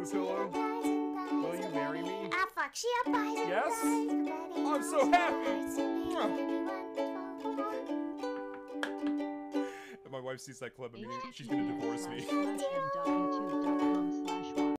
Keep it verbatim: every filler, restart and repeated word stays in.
Drusilla. Will you marry me? Ah, fuck, she up by Yes? I'm so happy! If my wife sees that clip, I mean, she's gonna divorce me.